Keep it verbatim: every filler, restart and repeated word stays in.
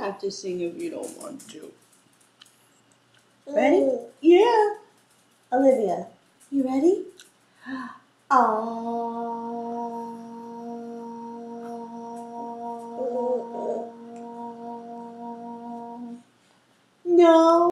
have to sing if you don't want to. Ready? Mm. Yeah. Olivia, you ready? Aww.